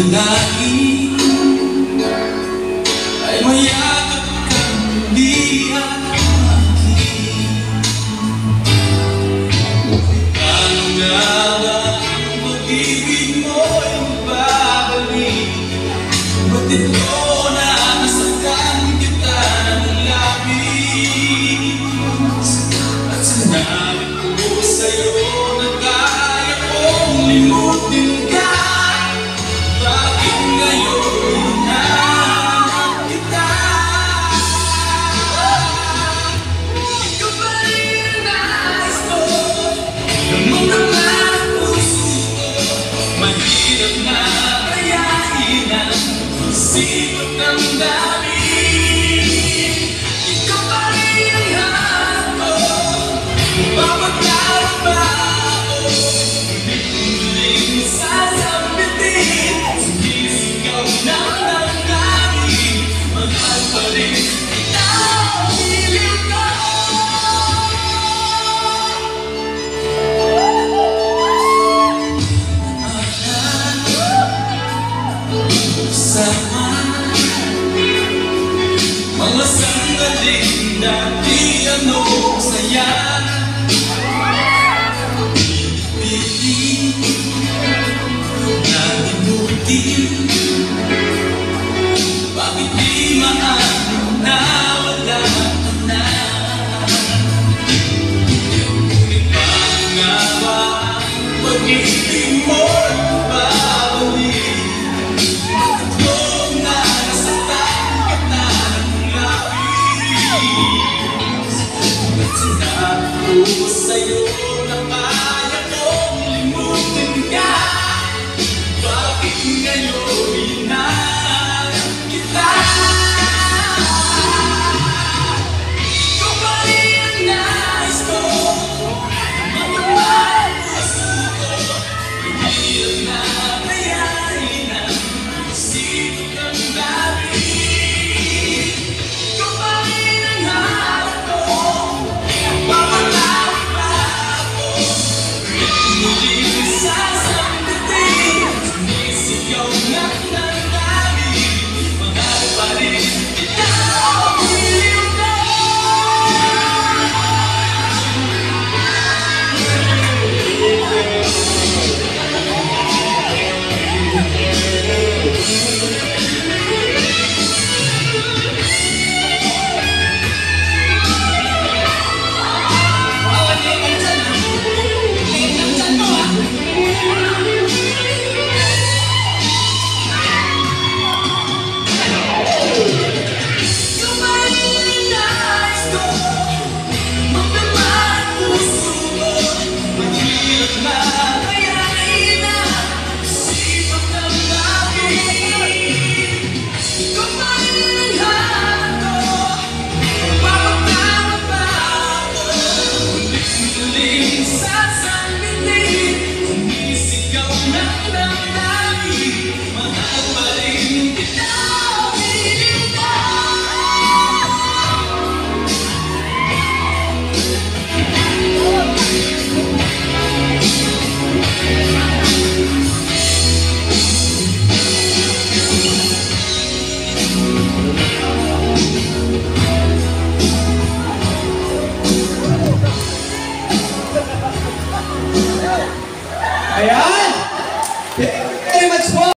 Nais ay mayakap kang hindi at akin. Paano nga ba ang pag-ibig mo'y magbabalik? Ba't ito na nasaktan kita ng labis? At sinabi ko sa'yo na kaya kong limutin ka. Mahirap na kayain ang sipot ng daming. Ikaw pa rin ang hanap ko. Mapapaglawan ba ako? Muling sasambitin, sumisigaw ng damdamin. Mahal pa rin ikaw, piling ko. Mga sandaling dati ano saya. Pilit na inutin. Bakit di maano na wala ka na? Ngunit paano nga ba ang pag-ibig mo babalik? Sinabi ko sa'yo na kaya kong limutin ka. Bakit ngayon hinahanap kita? Ikaw pa rin ang nais ko. Mamamahal puso ko. Mahirap na kayain ang sipot ng daming. Ikaw pa rin ang hanap ko. Muling sasambitin, sumisigaw ng damdamin. Mahal pa rin ikaw, piling ko. Ayan! Thank you very much po!